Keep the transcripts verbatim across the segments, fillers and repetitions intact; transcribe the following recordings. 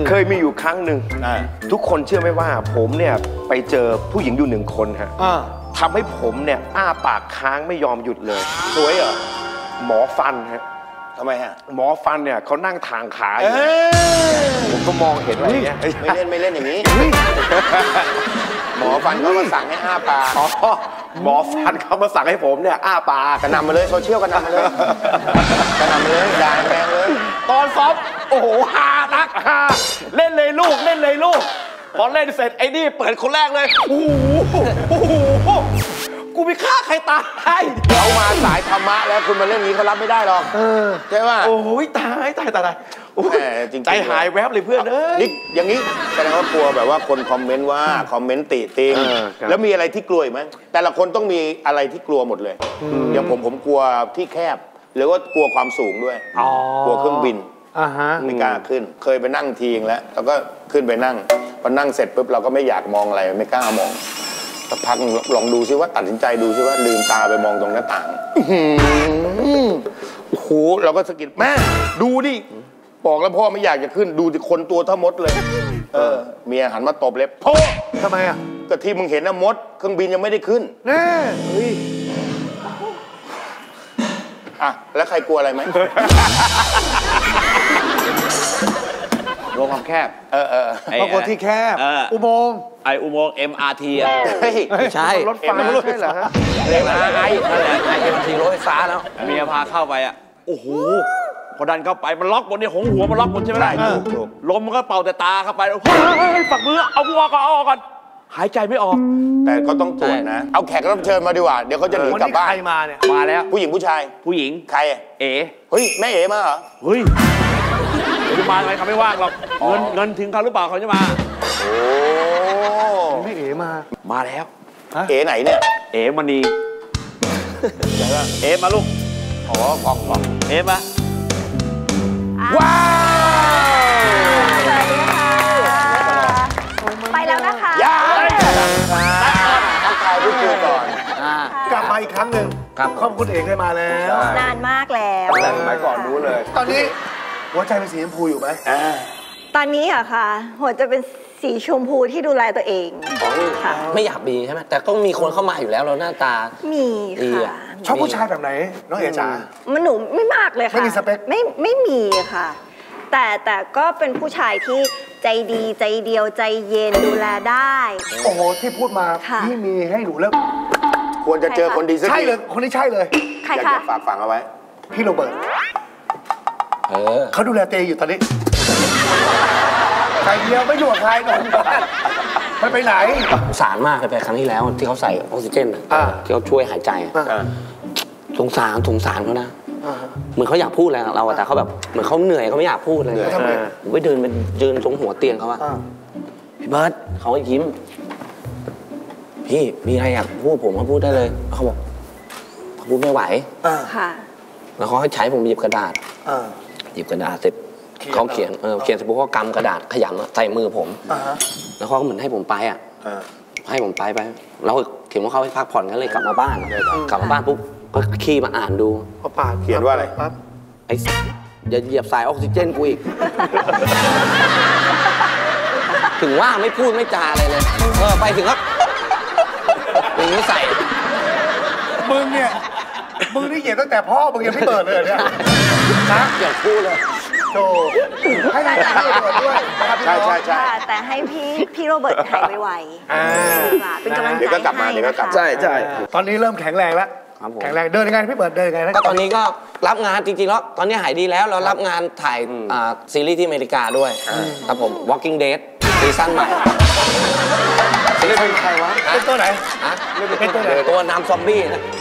เคยมีอยู่ครั้งหนึ่งทุกคนเชื่อไหมว่าผมเนี่ยไปเจอผู้หญิงอยู่หนึ่งคนฮะทำให้ผมเนี่ยอ้าปากค้างไม่ยอมหยุดเลยสวยเหรอหมอฟันฮะทำไมฮะหมอฟันเนี่ยเขานั่งทางขาอยู่ผมก็มองเห็นอะไรเงี้ยไม่เล่นไม่เล่นอย่างนี้หมอฟันเขามาสั่งให้อ้าปากหมอฟันเขามาสั่งให้ผมเนี่ยอ้าปากกระนำมาเลยโซเชียลกระนำมาเลยกระนำมาเลยด่าแรงเลยตอนซ้อมโอ้โหฮานักฮาเล่นเลยลูกเล่นเลยลูกพอเล่นเสร็จไอ้นี่เปิดคนแรกเลยโอ้โหโอ้โหกูมีฆ่าใครตายเขามาสายธรรมะแล้วคุณมาเล่นนี้เขารับไม่ได้หรอกใช่ป่ะโอ้ยตายตายตายใจหายแวบเลยเพื่อนเอ้ยอย่างนี้แสดงว่ากลัวแบบว่าคนคอมเมนต์ว่าคอมเมนต์ติติงแล้วมีอะไรที่กลัวไหมแต่ละคนต้องมีอะไรที่กลัวหมดเลยอย่างผมผมกลัวที่แคบหรือว่ากลัวความสูงด้วยกลัวเครื่องบินไม่กล้าขึ้นเคยไปนั่งทีงแล้วแล้วก็ขึ้นไปนั่งพอนั่งเสร็จปุ๊บเราก็ไม่อยากมองอะไรไม่กล้ามองสักพักลองดูซิว่าตัดสินใจดูซิว่าลืมตาไปมองตรงหน้าต่างโอ้โหเราก็สะกิดแม่ดูดิบอกแล้วพ่อไม่อยากจะขึ้นดูดิคนตัวเท่ามดเลยเออเมียหันมาตบเลยพ่อทำไมอ่ะก็ที่มึงเห็นนะมดเครื่องบินยังไม่ได้ขึ้นแน่เฮ้ยอ่ะแล้วใครกลัวอะไรไหมกลัวความแคบเออเออเพราะกลัวที่แคบอุโมงค์ไออุโมงค์ เอ็ม อาร์ ที อ่ะใช่รถไฟใช่เหรอฮะเรียกอะไรไอไอเอ็มทีรถไฟฟ้าแล้วเมียพาเข้าไปอ่ะโอ้โหพอดันเข้าไปมันล็อกบนเนี่ยหงหัวมันล็อกบนใช่ไหมล่ะลมมันก็เป่าแต่ตาเข้าไปเฮ้ยฝักมือเอาวัวก่อนเอาออกก่อนหายใจไม่ออกแต่ก็ต้องตรวจนะเอาแขกรับเชิญมาดีกว่าเดี๋ยวเขาจะหนีกลับบ้านใครมาเนี่ยมาแล้วผู้หญิงผู้ชายผู้หญิงใครเอ๋เฮ้ยแม่เอ๋มาเหรอเฮ้ยจะมาอะไรเขาไม่ว่างหรอกเงินเงินถึงเขาหรือเปล่าเขาจะมาโอ้ไม่เอ๋มามาแล้วเอ๋ไหนเนี่ยเอ๋มณีเอ๋มาลูกอ๋อกล่องกล่องเอ๋มาว้าวไปแล้วนะคะยายทักทายทุกคนก่อนกลับมาอีกครั้งหนึ่งขอบคุณเอ๋ได้มาแล้วนานมากแล้วแต่สมัยก่อนรู้เลยตอนนี้หัวใจเป็นสีชมพูอยู่ไหมตอนนี้อะค่ะหัวจะเป็นสีชมพูที่ดูแลตัวเองค่ะไม่อยากมีใช่ไหมแต่ก็มีคนเข้ามาอยู่แล้วเราหน้าตามีค่ะชอบผู้ชายแบบไหนน้องเอ๋จ๋ามันหนูไม่มากเลยค่ะไม่มีสเปคไม่ไม่มีค่ะแต่แต่ก็เป็นผู้ชายที่ใจดีใจเดียวใจเย็นดูแลได้โอ้โหที่พูดมาพี่มีให้หนูแล้วควรจะเจอคนดีสักทีใช่เลยคนนี้ใช่เลยใครคะฝากฝังเอาไว้พี่โรเบิร์ตเออเขาดูแลเตยอยู่ตอนนี้ใครเดียวไม่อยู่กับใครนอนอยู่บ้านไม่ไปไหนสงสารมากเลยไปครั้งที่แล้วที่เขาใส่ออกซิเจนที่เขาช่วยหายใจสงสารสงสารเขานะเหมือนเขาอยากพูดอะไรกับเราแต่เขาแบบเหมือนเขาเหนื่อยเขาไม่อยากพูดเลยผมไปเดินเป็นยืนตรงหัวเตียงเขาอะพี่เบิร์ตเขาก็ยิ้มพี่มีอะไรอยากพูดผมก็พูดได้เลยเขาบอกเขาพูดไม่ไหวแล้วเขาให้ใช้ผมหยิบกระดาษหยิบกระดาษเสร็จเขาเขียนเออเขียนเสร็จปุ๊บเขากำกระดาษขยำใส่มือผมแล้วเขาก็เหมือนให้ผมไปอ่ะให้ผมไปไปแล้วเขียนว่าเขาให้พักผ่อนกันเลยกลับมาบ้านกลับมาบ้านปุ๊บก็ขี้มาอ่านดูเขาปาดเขียนว่าอะไรไอ้อย่าเหยียบสายออกซิเจนกูอีกถึงว่าไม่พูดไม่จาอะไรเลยเออไปถึงก็มึงไม่ใส่มึงเนี่ยมึงนี่เหยียบตั้งแต่พ่อมึงยังไม่เปิดเลยเนี่ยนะอย่าพูดเลยโธ่ให้นายพี่โรเบิร์ตด้วยใช่ใช่ใช่แต่ให้พี่พี่โรเบิร์ตหายไวๆเป็นกำลังใจให้นะคะใช่ใช่ตอนนี้เริ่มแข็งแรงแล้วแข็งแรงเดินยังไงพี่เบิร์ตเดินยังไงก็ตอนนี้ก็รับงานจริงๆแล้วตอนนี้หายดีแล้วเรารับงานถ่ายซีรีส์ที่อเมริกาด้วยครับผม Walking Dead ซีซั่นใหม่ซีรีส์เป็นใครวะเป็นตัวไหนเป็นตัวไหนตัวน้ำซอมบี้นะ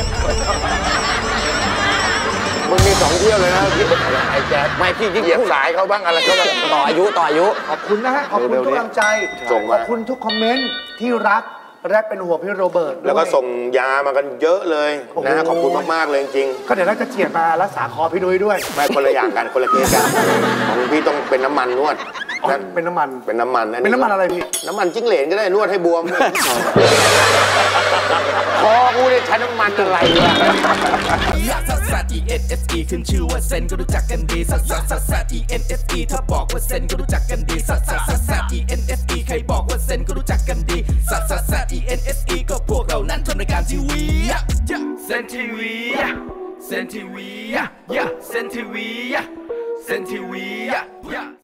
มึงมีสองเที่ยวเลยนะพี่ไอ้แจ๊ดไม่พี่ยิ่งเหยียบสายเขาบ้างอะไรเขาบ้างต่ออายุต่ออายุขอบคุณนะฮะขอบคุณทุกกำลังใจขอบคุณทุกคอมเมนต์ที่รักแรกเป็นห่วงพี่โรเบิร์ตแล้วก็ส่งยามากันเยอะเลยนะขอบคุณมากๆเลยจริงก็เดี๋ยวเราจะเจียดมารักษาคอพี่นุ้ยด้วยไม่คนละอย่างกันคนละเคสกันของพี่ต้องเป็นน้ำมันนวดเป็นน้ำมันเป็นน้ำมันเป็นน้ำมันอะไรพี่น้ำมันจิ้งเหลนก็ได้นวดให้บวมคอกูเนี่ยใช้น้ำมันอะไรวะซัสซัส อี เอ็น เอส อี ขึ้นชื่อว่าเซนก็รู้จักกันดีซัสซัสซัสซัส อี เอ็น เอส อี ถ้าบอกว่าเซนก็รู้จักกันดีซัสซัสซัสซัส อี เอ็น เอส อี ใครบอกว่าเซนก็รู้จักกันดีซัสซัสซัส อี เอ็น เอส อี ก็พวกเรานั้นทำรายการทีวีเซนทีวีเซนทีวีเซนทีวีเซนทีวี